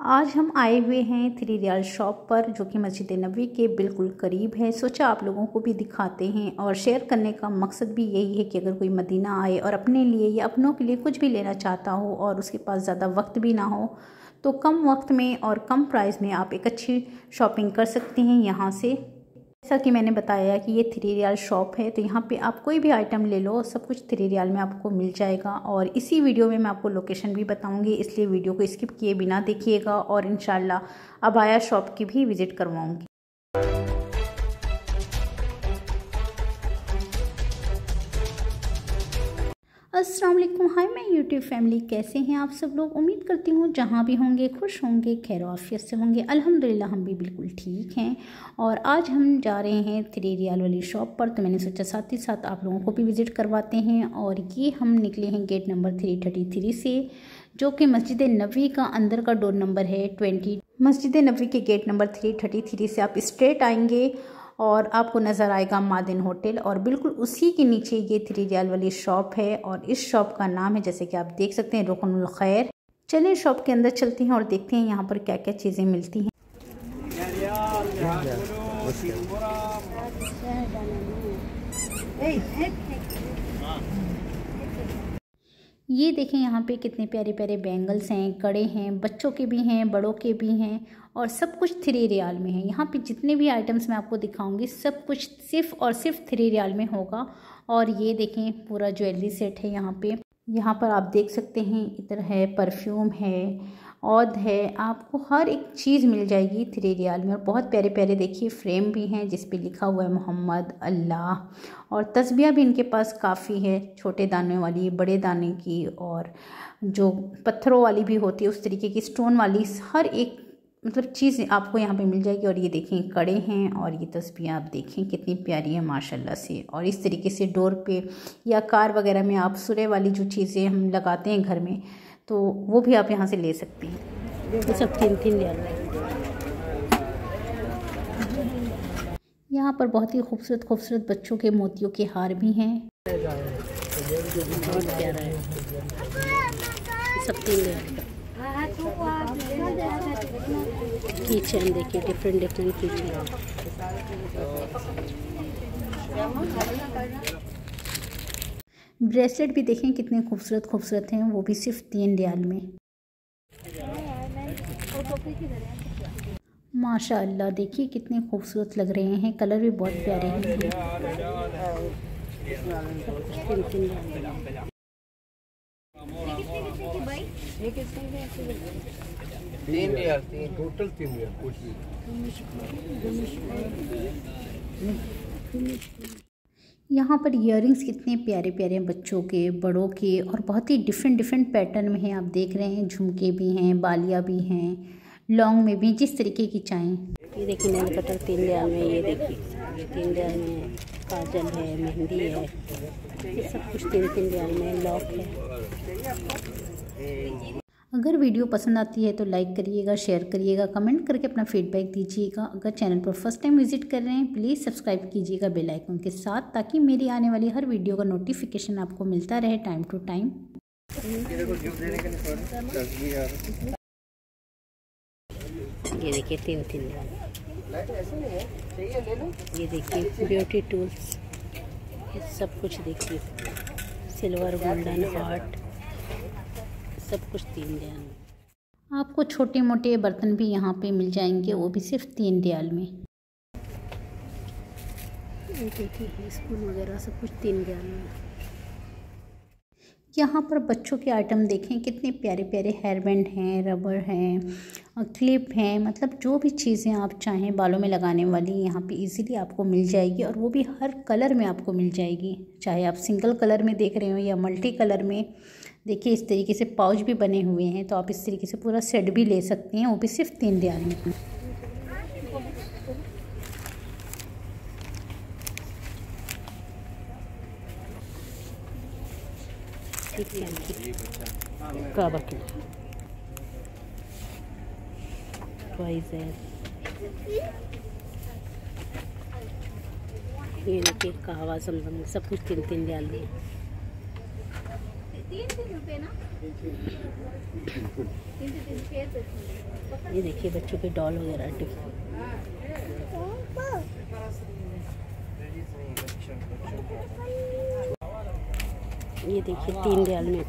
आज हम आए हुए हैं 3 रियाल शॉप पर, जो कि मस्जिद नबवी के बिल्कुल करीब है। सोचा आप लोगों को भी दिखाते हैं, और शेयर करने का मकसद भी यही है कि अगर कोई मदीना आए और अपने लिए या अपनों के लिए कुछ भी लेना चाहता हो और उसके पास ज़्यादा वक्त भी ना हो, तो कम वक्त में और कम प्राइस में आप एक अच्छी शॉपिंग कर सकते हैं यहाँ से। जैसा कि मैंने बताया कि ये 3 रियाल शॉप है, तो यहाँ पे आप कोई भी आइटम ले लो, सब कुछ 3 रियाल में आपको मिल जाएगा। और इसी वीडियो में मैं आपको लोकेशन भी बताऊंगी, इसलिए वीडियो को स्किप किए बिना देखिएगा। और इंशाल्लाह अबाया शॉप की भी विज़िट करवाऊंगी। अस्सलाम वालेकुम, हाय मैं यूट्यूब फैमिली, कैसे हैं आप सब लोग। उम्मीद करती हूँ जहाँ भी होंगे खुश होंगे, खैर आफियत से होंगे। अल्हम्दुलिल्लाह हम भी बिल्कुल ठीक हैं। और आज हम जा रहे हैं 3 रियाल वाली शॉप पर, तो मैंने सोचा साथ ही साथ आप लोगों को भी विज़िट करवाते हैं। और ये हम निकले हैं गेट नंबर 333 से, जो कि मस्जिद नबवी का अंदर का डोर नंबर है 20। मस्जिद नबवी के गेट नंबर 333 से आप स्ट्रेट आएंगे और आपको नज़र आएगा मादिन होटल, और बिल्कुल उसी के नीचे ये 3 रियाल वाली शॉप है। और इस शॉप का नाम है, जैसे कि आप देख सकते हैं, रुकनुल खैर। चलिए शॉप के अंदर चलते हैं और देखते हैं यहाँ पर क्या क्या चीज़ें मिलती हैं। ये देखें यहाँ पे कितने प्यारे प्यारे बैंगल्स हैं, कड़े हैं, बच्चों के भी हैं, बड़ों के भी हैं, और सब कुछ 3 रियाल में है। यहाँ पे जितने भी आइटम्स मैं आपको दिखाऊंगी सब कुछ सिर्फ और सिर्फ 3 रियाल में होगा। और ये देखें पूरा ज्वेलरी सेट है यहाँ पे। यहाँ पर आप देख सकते हैं, इधर है परफ्यूम है, औद है, आपको हर एक चीज़ मिल जाएगी 3 रियाल में। और बहुत प्यारे प्यारे देखिए फ्रेम भी हैं जिस पे लिखा हुआ है मोहम्मद, अल्लाह। और तस्बियाँ भी इनके पास काफ़ी है, छोटे दाने वाली, बड़े दाने की, और जो पत्थरों वाली भी होती है उस तरीके की, स्टोन वाली, हर एक मतलब चीज़ आपको यहाँ पे मिल जाएगी। और ये देखें कड़े हैं, और ये तस्बियाँ आप देखें कितनी प्यारी है माशाल्लाह से। और इस तरीके से डोर पे या कार वगैरह में आप सुरे वाली जो चीज़ें हम लगाते हैं घर में, तो वो भी आप यहाँ से ले सकती हैं। ये सब 3 रियाल में। यहाँ पर बहुत ही खूबसूरत खूबसूरत बच्चों के मोतियों के हार भी हैं, बहुत प्यारा है। सब 3 रियाल का। किचन देखिए, डिफरेंट डिफरेंट किचन। ब्रेसलेट भी देखें कितने खूबसूरत खूबसूरत हैं, वो भी सिर्फ 3 रियाल में। माशाअल्लाह देखिए कितने खूबसूरत लग रहे हैं, कलर भी बहुत प्यारे हैं। 3 रियाल, टोटल 3 रियाल कुछ भी। यहाँ पर इयररिंग्स कितने प्यारे प्यारे हैं, बच्चों के, बड़ों के, और बहुत ही डिफरेंट डिफरेंट पैटर्न में हैं। आप देख रहे हैं झुमके भी हैं, बालियाँ भी हैं, लॉन्ग में भी, जिस तरीके की चाहें। ये देखिए नेल कटर 3 रियाल में। ये देखिए ये 3 रियाल में काजल है, मेहंदी है, ये सब कुछ 3 रियाल में। लॉक है। अगर वीडियो पसंद आती है तो लाइक करिएगा, शेयर करिएगा, कमेंट करके अपना फीडबैक दीजिएगा। अगर चैनल पर फर्स्ट टाइम विजिट कर रहे हैं प्लीज़ सब्सक्राइब कीजिएगा बेल आइकन के साथ, ताकि मेरी आने वाली हर वीडियो का नोटिफिकेशन आपको मिलता रहे टाइम टू टाइम। ये देखिए 3 रियाल। ये देखिए ब्यूटी टूल्स, ये सब कुछ देखिए, सिल्वर, गोल्डन, हार्ट, सब कुछ 3 रियाल में। आपको छोटे मोटे बर्तन भी यहाँ पे मिल जाएंगे, वो भी सिर्फ 3 रियाल में। देखिए स्पून वगैरह सब कुछ 3 रियाल में। यहाँ पर बच्चों के आइटम देखें कितने प्यारे प्यारे हेयर बैंड हैं, रबर हैं, क्लिप हैं, मतलब जो भी चीज़ें आप चाहें बालों में लगाने वाली यहाँ पे इजीली आपको मिल जाएगी। और वो भी हर कलर में आपको मिल जाएगी, चाहे आप सिंगल कलर में देख रहे हो या मल्टी कलर में। देखिए इस तरीके से पाउच भी बने हुए हैं, तो आप इस तरीके से पूरा सेट भी ले सकती हैं, वो भी सिर्फ 3 रियाल में। काबा की ये देखिए कहवा, समझ सब कुछ 3 रियाल में। 3 रुपए ना, 3 रुपए। ये देखिए बच्चों के डॉल वगैरह ये देखिए 3 रियाल में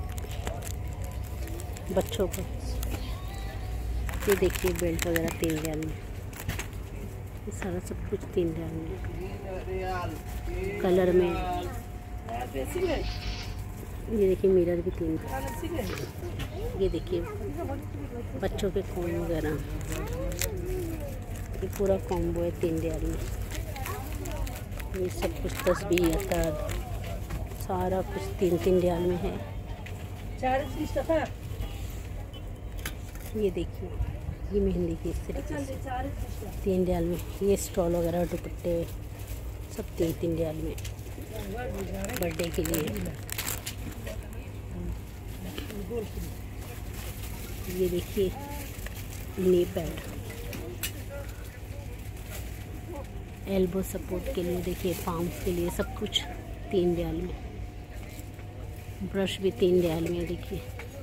बच्चों को। ये देखिए बेल्ट वगैरह 3 रियाल में। ये सारा सब कुछ 3 रियाल में कलर में। ये देखिए मिरर भी 3 रियाल। ये देखिए बच्चों के कॉम्बो वगैरह, ये पूरा कॉम्बो है 3 रियाल में। ये सब कुछ तस्बीह अतर सारा कुछ 3-3 रियाल में है। ये देखिए ये मेहंदी की इस तरीके से 3 रियाल में। ये स्टॉल वगैरह दुपट्टे सब 3-3 रियाल में बर्थडे के लिए। ये देखिए नी पैड, एल्बो सपोर्ट के लिए, देखिए पाम्स के लिए सब कुछ 3 रियाल में। ब्रश भी 3 रियाल में। देखिए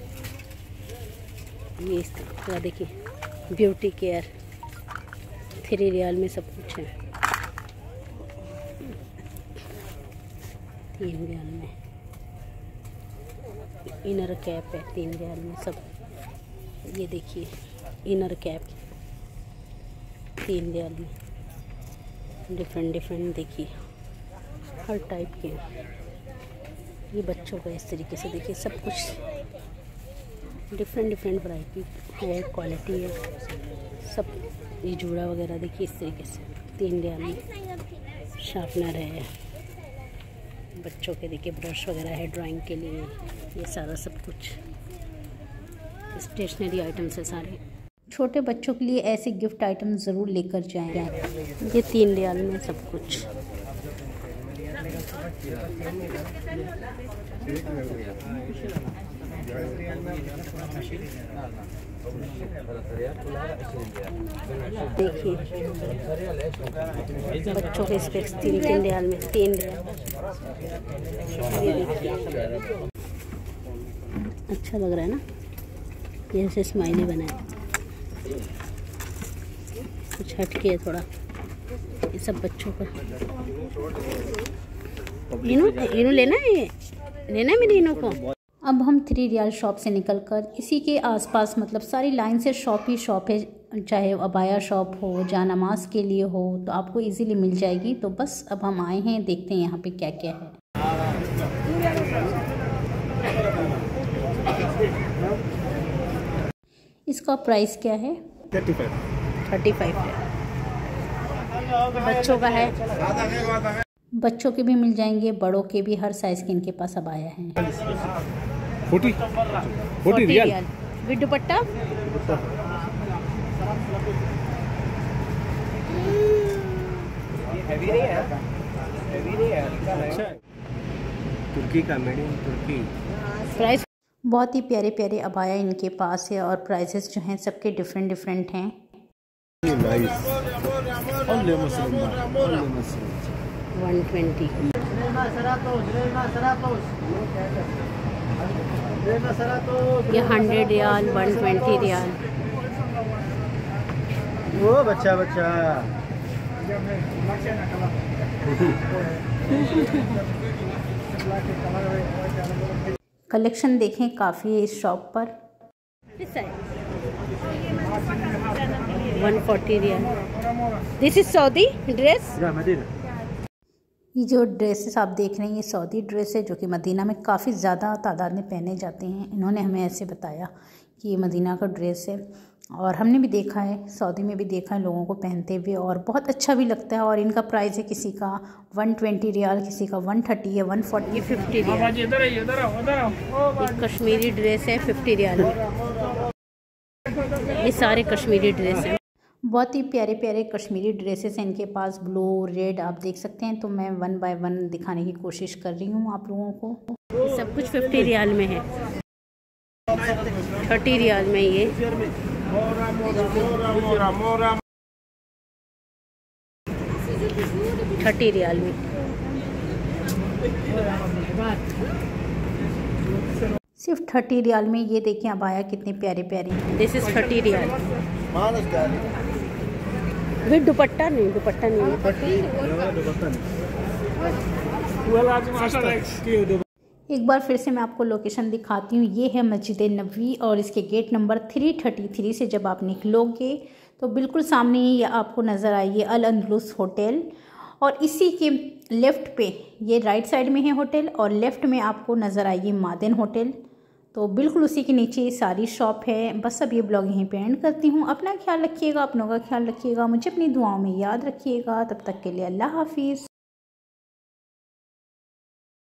ये इस तरह देखिए ब्यूटी केयर 3 रियाल में सब कुछ है 3 रियाल में। इनर कैप है 3 रियाल में सब। ये देखिए इनर कैप 3 रियाल में। डिफरेंट देखिए हर टाइप के। ये बच्चों का इस तरीके से देखिए सब कुछ डिफरेंट वैरायटी है, क्वालिटी है सब। ये जूड़ा वगैरह देखिए इस तरीके से 3 रियाल में। शार्पनर है बच्चों के, देखिए ब्रश वगैरह है ड्राइंग के लिए। ये सारा सब कुछ स्टेशनरी आइटम्स है सारे। छोटे बच्चों के लिए ऐसे गिफ्ट आइटम ज़रूर लेकर जाएं। ये 3 रियाल में सब कुछ। देखिए बच्चों के स्पेक्स 3 रियाल में 3 रियाल। ये देखिए अच्छा लग रहा है ना, जैसे स्माइली बनाए, कुछ हटके है थोड़ा। ये सब बच्चों का। इनो लेना है, ये लेना है मेरे इनो को। अब हम 3 रियाल शॉप से निकलकर इसी के आसपास मतलब सारी लाइन से शॉप ही शॉप है, चाहे अबाया शॉप हो, जानमाज के लिए हो, तो आपको इजीली मिल जाएगी। तो बस अब हम आए हैं, देखते हैं यहाँ पे क्या क्या है। इसका प्राइस क्या है? 35 है। बच्चों का है, बच्चों के भी मिल जाएंगे, बड़ों के भी, हर साइज के इनके पास अब आया है। 40 रियाल विद दुपट्टा। तुर्की का, मेड इन तुर्की। प्राइस बहुत ही प्यारे प्यारे अबाया इनके पास है और प्राइसेस जो हैं सबके डिफरेंट हैं। 120। ये 100 रियाल, 120 रियाल। वो बच्चा कलेक्शन देखें काफ़ी है इस शॉप पर। 140 riyal. This is Saudi dress. ये जो ड्रेसेस आप देख रहे हैं ये सऊदी ड्रेस है, जो कि मदीना में काफ़ी ज़्यादा तादाद में पहने जाते हैं। इन्होंने हमें ऐसे बताया कि ये मदीना का ड्रेस है और हमने भी देखा है, सऊदी में भी देखा है लोगों को पहनते हुए और बहुत अच्छा भी लगता है। और इनका प्राइस है किसी का 120 रियाल, किसी का 130 है, 140, 50 रियाल। ये कश्मीरी ड्रेस है 50 रियाल में। ये सारे कश्मीरी ड्रेस हैं। बहुत ही प्यारे प्यारे कश्मीरी ड्रेसेस हैं इनके पास, ब्लू रेड आप देख सकते हैं। तो मैं 1 बाय 1 दिखाने की कोशिश कर रही हूँ आप लोगों को। सब कुछ 50 रियाल में है, 30 रियाल में ये। $30 रियाल में। सिर्फ 30 रियाल में। ये देखिए अबाया कितने प्यारे प्यारे हैं। This is 30 riyal. With dupatta नहीं, दुपट्टा नहीं। एक बार फिर से मैं आपको लोकेशन दिखाती हूँ। ये है मस्जिद नबवी और इसके गेट नंबर 333 से जब आप निकलोगे तो बिल्कुल सामने ही आपको नज़र आइए अल अंदलुस होटल, और इसी के लेफ़्ट पे ये राइट साइड में है होटल और लेफ़्ट में आपको नज़र आइए मादन होटल। तो बिल्कुल उसी के नीचे ये सारी शॉप है। बस अब ये ब्लॉग यहीं पे एंड करती हूँ। अपना ख्याल रखिएगा, अपनों का ख्याल रखिएगा, मुझे अपनी दुआओं में याद रखिएगा। तब तक के लिए अल्लाह हाफिज़।